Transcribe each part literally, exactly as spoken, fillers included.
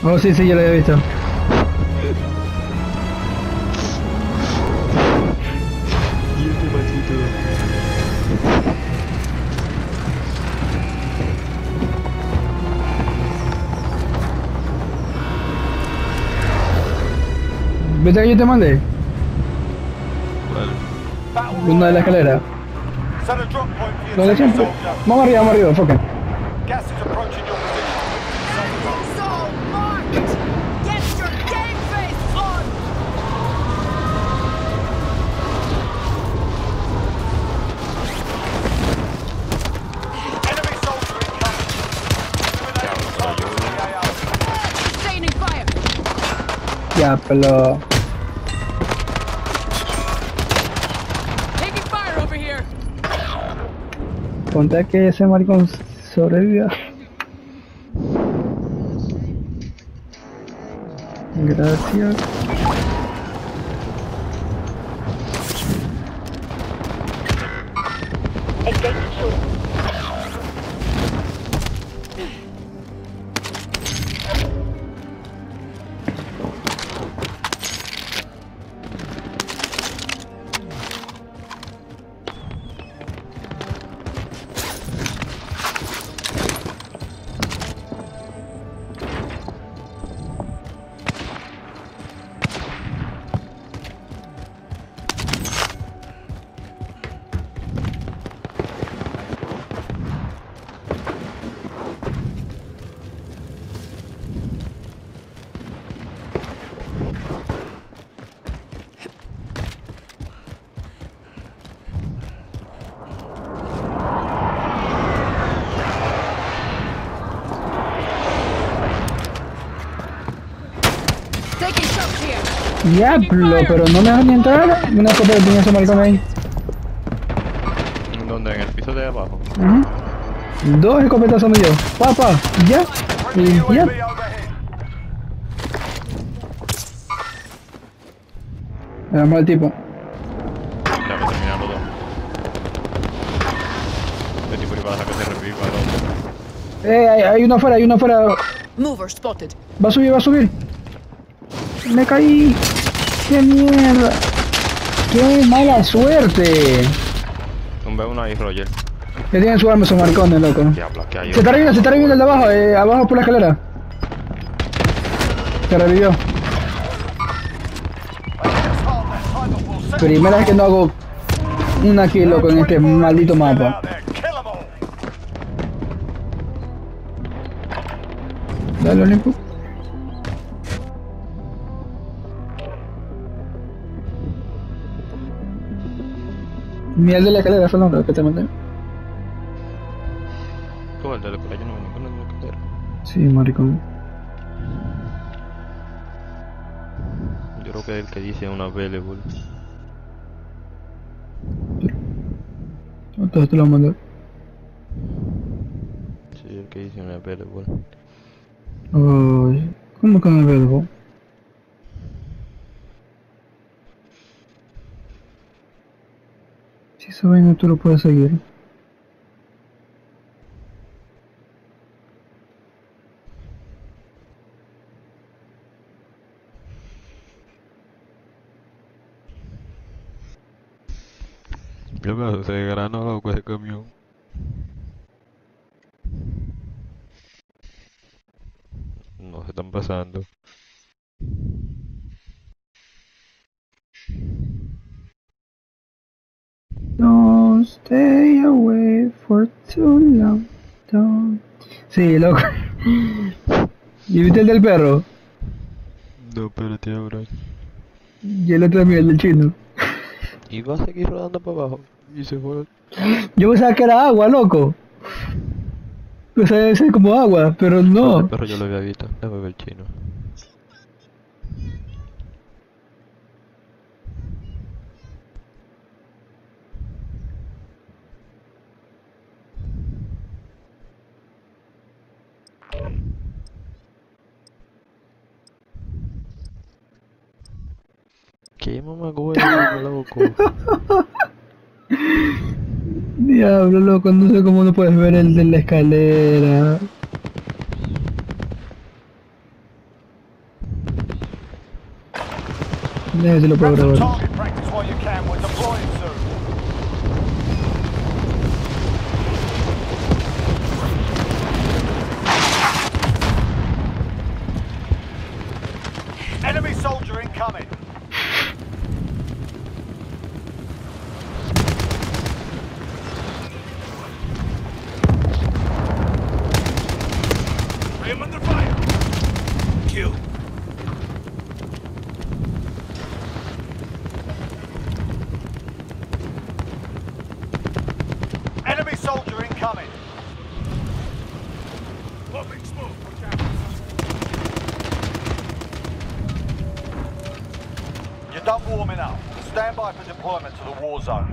Oh, sí, sí, yo lo había visto. Y este maldito. ¿Viste que yo te mandé? Vale. Una de la escalera. Lo de siempre. Vamos arriba, vamos arriba, enfoque. Gas is approaching your position. So marked! Get your game face on! Enemy soldier incoming. Eliminating target in the A O. Sustaining fire! Ya, pero... Taking fire over here! Ponte a que ese maricón sobreviva. Gracias. Taking shots here! Diablo, pero no me dejan ni entrar. Una copa de piña ese maricón ahí. ¿Dónde? En el piso de abajo. Ujú. Dos escopetazos me dio. Papá, ya. Y Friendly ya. U A V overhead. Era mal tipo. Ya me terminaron los dos. Este tipo iba a dejar que se reviva el otro. Eh, hay, hay uno afuera, hay uno afuera. Mover spotted. Va a subir, va a subir. Me caí. ¡Qué mierda! ¡Qué mala suerte! Un B uno ahí, Roger. Que tienen su arma esos marcones, loco. Diablo, que hay Se está reviviendo, se está reviviendo el de abajo, eh, abajo por la escalera. Se revivió. Primera vez que no hago una kill, loco, en este maldito mapa. Dale, Olimpo. Miel de la escalera, fue el nombre que te mandé. ¿Cómo el de la escalera? Yo no me acuerdo de la escalera. Sí, maricón. Yo creo que es el que dice una available. Entonces te lo mandé. Sí, el que dice una available. Ay, ¿cómo que me veo? Si esa vaina tú lo puedes seguir. ¿Qué pasa? Se desgranó loco ese camión. No se están pasando. Don't stay away for too long. Don't. Sí, loco. ¿Y viste el del perro? No, espérate ahora. Y el otro también, el del chino. Y va a seguir rodando para abajo. Y se fue. Yo pensaba que era agua, loco. Pensaba que debe ser como agua, pero El no. perro yo lo había visto. Déjame ver el chino. ¿Qué mamá huevo, loco? Diablo, loco, no sé cómo no puedes ver el de la escalera. Déjame si lo puedo Grab some grabar. target practice while you can. We're deploying soon. Enemy soldier incoming. I am under fire. Kill. Enemy soldier incoming. Popping smoke. Watch out. You're done warming up. Stand by for deployment to the war zone.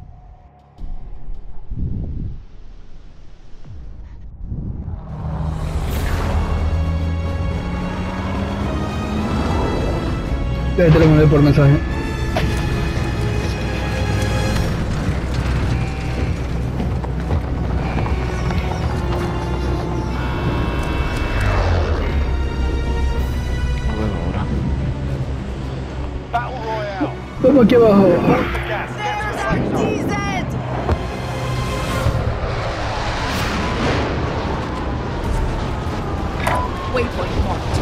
Ya te lo mandé por mensaje. Bueno, ahora. Battle Royale. Vamos aquí abajo. Hold the gas. Get to the There's safe our zone. D Z! Waypoint marked.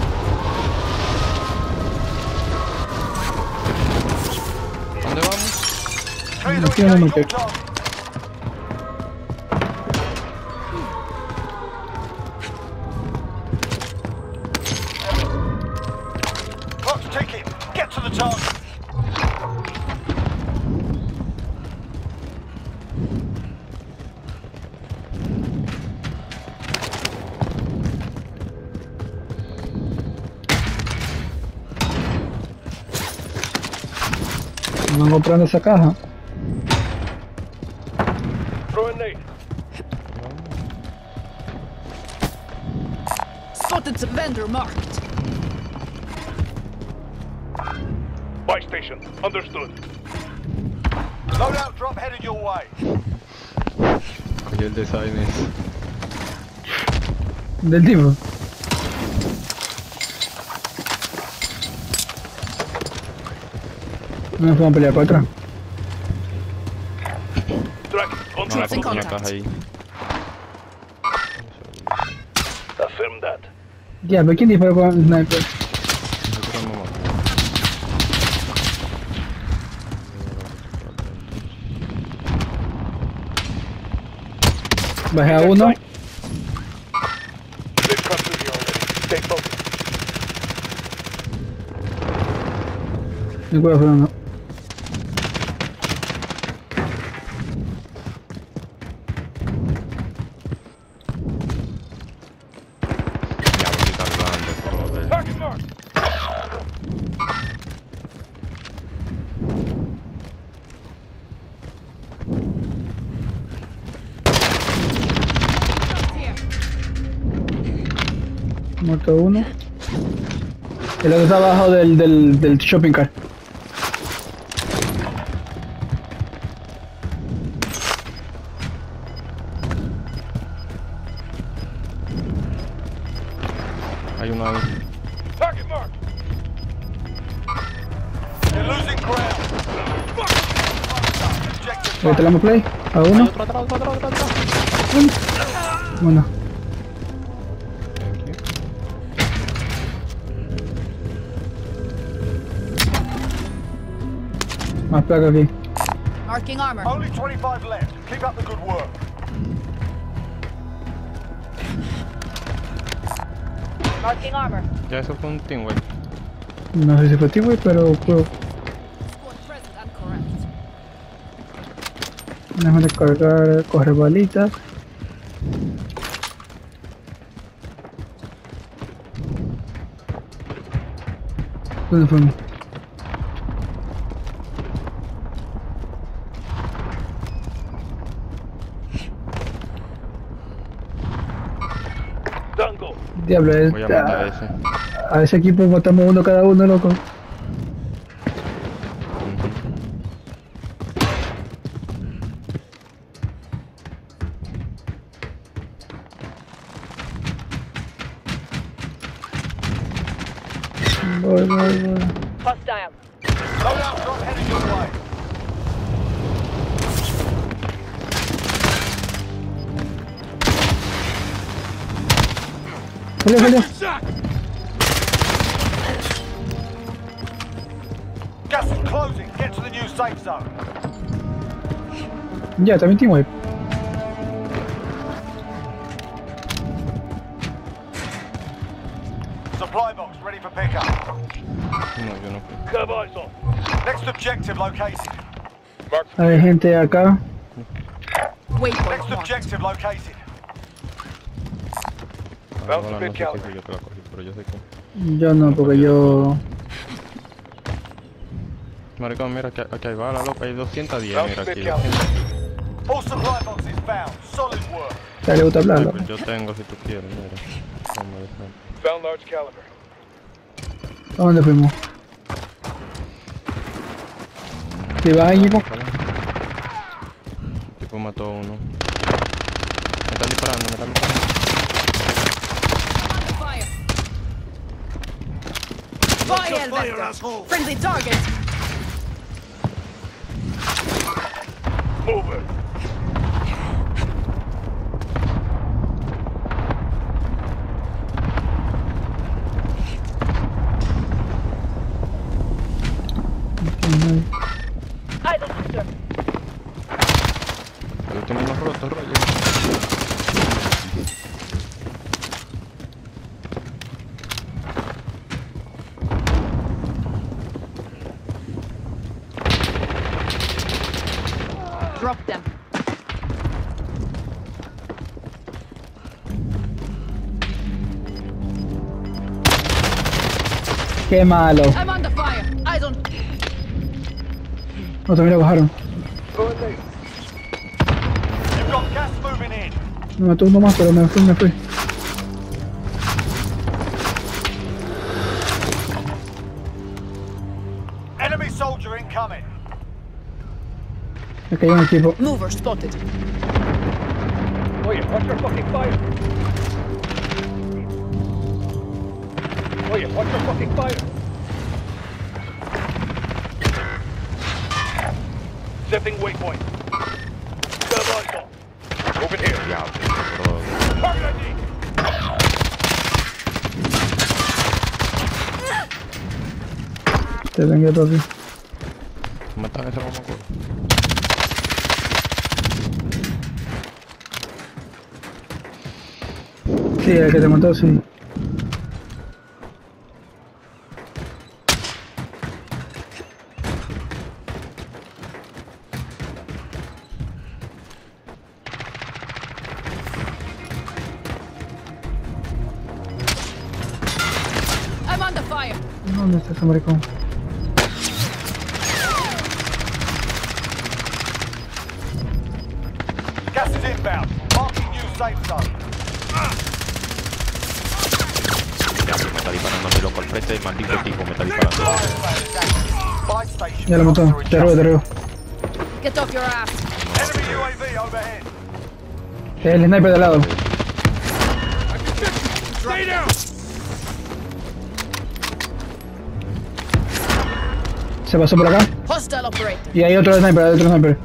¿Dónde vamos? Clear Aquí the no me engage all quedo. targets. Clock's ticking. Get to the target. Van comprando esa caja. Throw a nade. Spotted the vendor marked. Buy station. Understood. Loadout drop headed your way. Cogí el design ese. Del tipo. No me puedo pelear para atrás. Track. On No, la Troops in pequeña contact. caja ahí. Affirm that. Ya, ¿pero quién disparó con el sniper? Nosotros no matamos. Bajé a uno. They've come through here already. Stay focused. Me cuido frenando. Ya voy a quitar grande, joder. Target marked. Here. Muerto uno. El otro está abajo del, del, del shopping cart. Hay uno ahí. Target marked. You're losing ground. Objective Ahí te la marked. play. A Hay uno. otro atrás, otro atrás, otro atrás. Bueno. Thank you. Más placa aquí. Marking armor. Only twenty-five left. Keep up the good work. Marking armor. Ya eso fue un team, güey. No sé si fue T-Way, pero puedo. Squad present and correct. Déjame descargar, coger balitas. ¿Dónde fue? Dango. Diablo, es, Voy a matar a ese. a ese equipo matamos uno cada uno, loco. Voy, voy, voy. Hostile. Loadout drop heading your way. Salió, salió. Gas is closing. Get to the new safe zone. Ya, también team wipe. Supply box ready for pickup. No, yo no fui. Have eyes on. Next objective located. Hay gente acá. Waypoint Next marked. objective located. Ah, bola, no sé qué si yo te la cogí, pero yo sé que... Yo no, porque yo... Maricón, mira, aquí, aquí hay bala, loca, hay doscientos diez, mira aquí. All supply boxes found. Solid work. A él le gusta hablarlo. Pues yo tengo si tú quieres, mira. Vamos a dejar. Found large caliber. ¿A dónde fuimos? ¿Te vas ahí, Nico? El tipo mató a uno. Me están disparando, me están disparando. Fire. Fire, Vector. Friendly target. Move it. El último más roto, rollo. Drop them. Qué malo. I'm on the fire. Eyes on. No, también lo bajaron. You've got gas moving in. Me mató uno más, pero me fui, me fui. Enemy soldier incoming. Aquí hay un equipo. Mover spotted. Oye, watch your fucking fire. Oye, watch your fucking fire. Setting waypoint. Stand eyes on. Moving here. Ya, bro. Target I D. Te vengué, papi. Matan a ese mamá. Sí, el que te mató, sí. I'm on the fire. ¿Dónde está ese maricón? Gas is inbound. Marking new safe zone. Ya, me está disparando a mi loco al frente, el maldito tipo me está disparando. Buy station. Ya lo mató. Te arriba, te arriba. Get off your ass. Enemy U A V overhead. El sniper de al lado. Stay down. Se pasó por acá. Hostile operator. Y hay otro sniper, hay otro sniper.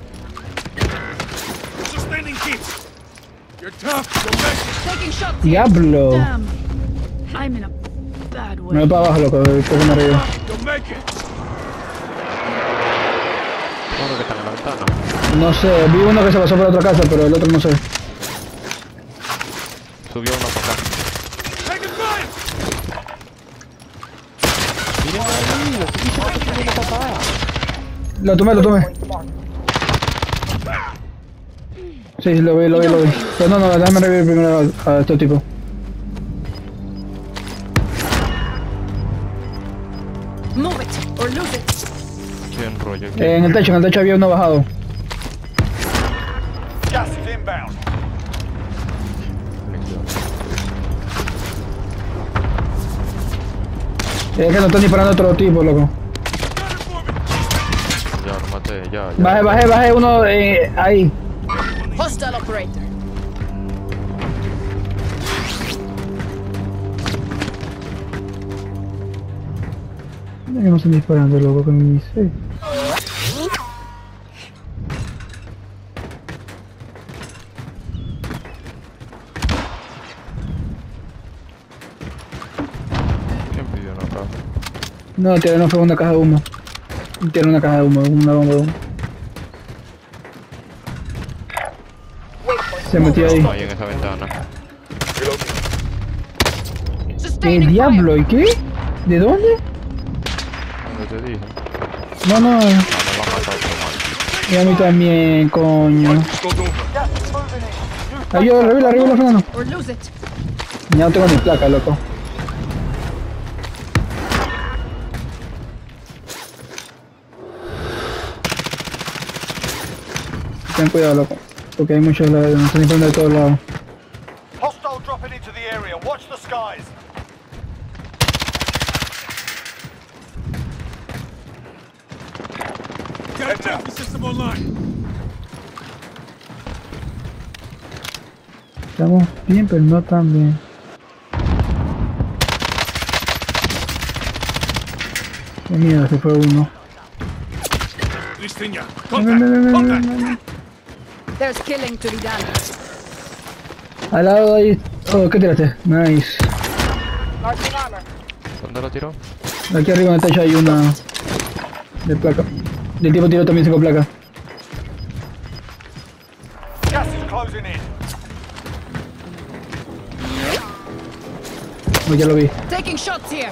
Sustaining kit. You're tough. Go back. Taking shots. Diablo. Damn. I'm in a bad Me way. voy para abajo, loco. Después me arriba. Go make it. Uno que está en la ventana. No sé, vi uno que se pasó por otra casa, pero el otro no sé. Subió uno para acá. Taking fire. Miren ahí, lo que dice que está subiendo papá. Lo tomé, lo tomé. Sí, lo vi, lo vi, lo vi. Pero no, no, déjame revivir primero a, a este tipo. Move it or lose it. Estoy en rollo aquí. Eh, en el techo, en el techo había uno bajado. Gas is inbound. Es que no están disparando a otro tipo, loco. Ya lo maté, ya, ya. Bajé, bajé, bajé uno eh, ahí. Hostile operator. Ya que no están disparando, loco, con mi C. ¿Quién pidió una caja? No, todavía no fue una caja de humo. Tiene una caja de humo, una bomba de humo. Se metió ahí. No hay en esa ventana. ¿Qué Sustaining diablo? ¿Y qué? ¿De dónde? ¿Dónde te dije? No, no. Ah, me va a matar otro man. Y a mí también, coño. Gas is moving in. Ayuda, arriba, arriba, Fernando. fire or lose it. Ya no tengo ni placa, loco. Ten cuidado, loco. Porque hay muchos lados, nos están disparando de todos lados. Hostile dropping into the area. Watch the skies. Get down. System online. Estamos bien, pero no tan bien. Qué miedo, se fue uno. Listinia. Ven, ven, ven, ven, ven, ven, ven. There's killing to be done. Al lado de ahí. Oh, ¿qué tiraste? Nice. Marking armor. ¿Dónde lo tiró? Aquí arriba en el techo hay una de placa. Del tipo tiró también cinco placas. Gas is closing in. Oh, ya lo vi. Taking shots here.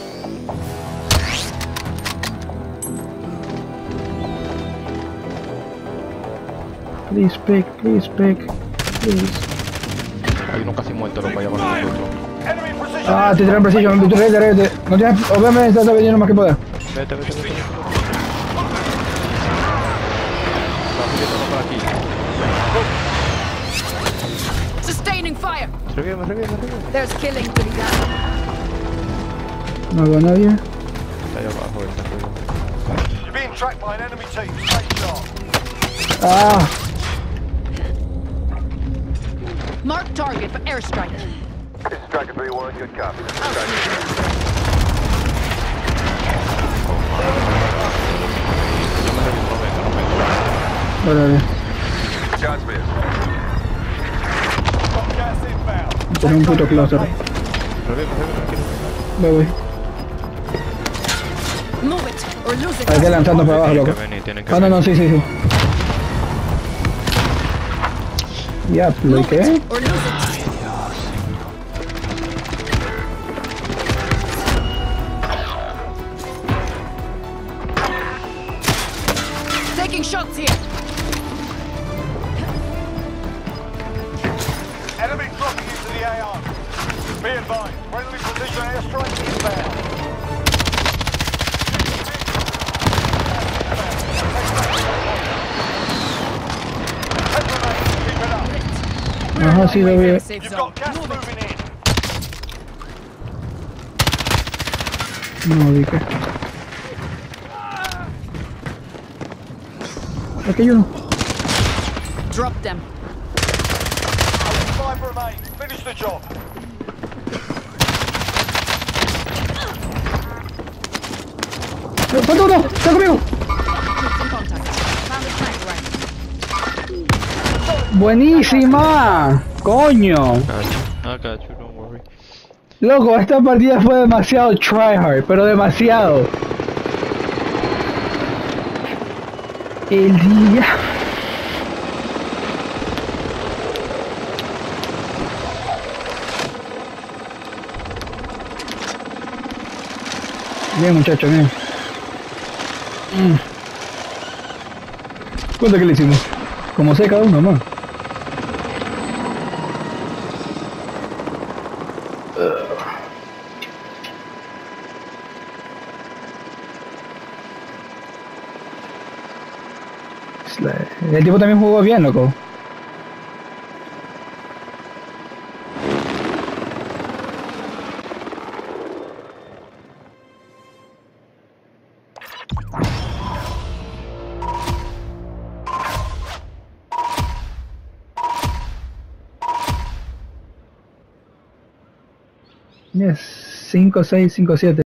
Please pick, please pick, please. Hay uno casi muerto, lo vaya a matar nosotros. Enemy precision. Ah, te tiran precision, rete, rete. No tienes, obviamente estás vendiendo más que pueda. Vete, vete, vete. Va subiendo por aquí. Sustaining fire. Revive, revive, revive. There's killing to be done. No veo a nadie. Está ahí abajo, está arriba. You're being tracked by an enemy team. Stay sharp. Ah, Mark target for airstrike. This is Striker three one. Good copy. Yo me revivo, no vengo, no vengo. órale. Shots missed. Got gas inbound. Tiene un puto closer. Revive, revive, tranquilo. Voy, voy. Move it or lose it. Hay que lanzando para abajo, Tienen loco. que venir, tienen que Ah, no, venir. no, sí, sí, sí. Ya, ¿lo Move qué? it or lose it. Taking shots here. Enemy dropping into the A R. Be advised. Friendly precision airstrike inbound. Head grenade. Keep it up. Ajá, sí, lo vi. Safe You've zone. got gas Move it. moving in. No, vi que. Aquí hay uno. Drop them. Five remain. Finish the job. ¡Eh, falta uno! ¡Está conmigo! In contact. Found a tank right. ¡Buenísima! ¡Coño! I got you, don't worry. Loco, esta partida fue demasiado tryhard, pero demasiado. El día. Bien, muchachos, bien. Mm. ¿Cuánto que le hicimos? Como sé cada uno más. El tipo también jugó bien, loco. Yes, cinco seis cinco siete.